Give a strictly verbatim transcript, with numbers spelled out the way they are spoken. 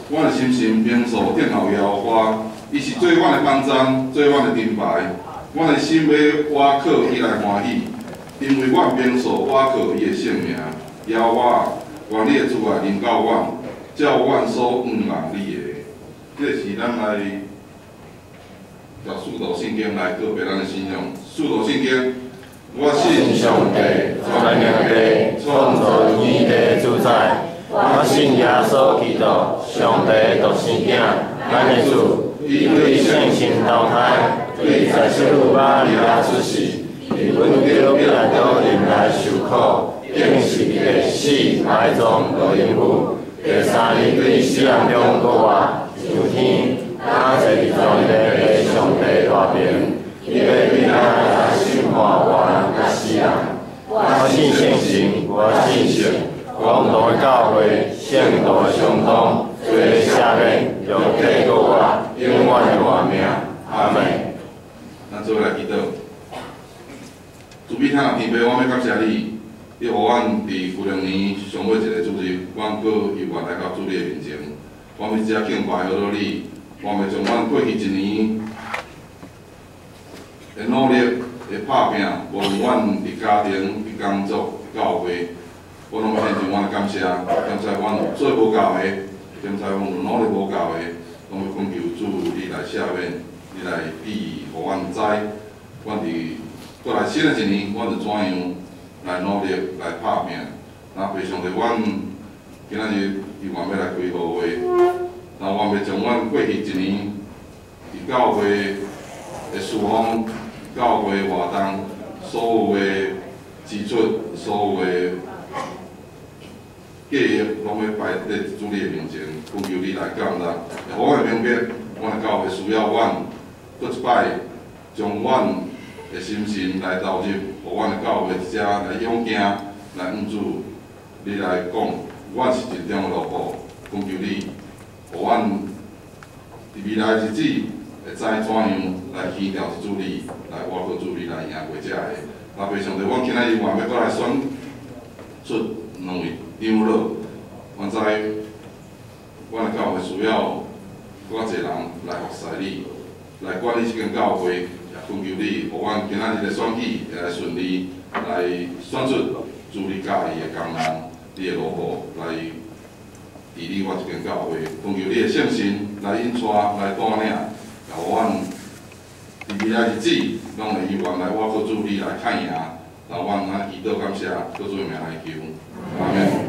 阮的心神明数天后摇花，伊是做阮的帮章，做阮的灯牌。阮的心要瓦靠伊来欢喜，因为阮明数瓦靠伊的性命。摇花，愿你的主啊临到阮，叫阮所仰望你的。这是咱来由《使徒圣经》来告别咱的信仰。《使徒圣经》，我信上帝，全能的创造天地主宰。我信耶稣基督，上帝独生子，咱的主，伊对圣神投胎，对在世路巴利亚出世，伫本丢必然都临来受苦，定是第死埋葬和因父，第三日对死人中国活。 上天，感谢全地的上帝大名，伊要对咱来审判活人甲死人。我信圣神，我信神，广大的教会，圣道的相通，做下面用天国话，永远的活命。阿门。咱做来祈祷。主必听天父，我要感谢你，你予阮伫旧历年上尾一个主日，阮搁有缘来到主你的面前。 我们只敬拜好到你，我们将阮过去一年的努力、的打拼，无论阮伫家庭、伫工作、伫教会，我拢要献上阮的感谢。感谢阮有做无够的，感谢阮有努力无够的，拢要恳求主你来赦免，你来庇佑，互阮知，阮伫过来新的一年，阮是怎样来努力来打拼。那非常的阮。 今仔日有缘要来开好会，然后我要将阮过去一年伫教会的事奉、教会活动所有的支出、所有的计划，拢要摆在主你的面前，恳求你来降纳。互阮明白，阮的教会需要阮搁一摆将阮的心神来投入，互阮的教会一只来勇行来向主你来讲。 阮是真正的落步，恳求你，互阮伫未来日子会知怎样来牵调主你，来我靠主你来赢过这个。那非常的，阮今仔日话要搁来选出两位长老，阮知阮的教会需要搁较侪人来服侍你，来管理这间教会，也恳求你，互阮今仔日的选举会来顺利，来选出主你喜意的工人。 你的路步来治理我这间教会，恳求你的圣神来引带、来带领，互阮伫未来日子，拢会有缘来我靠主你来看赢，让阮咱祈祷感谢，靠主名来求，阿门。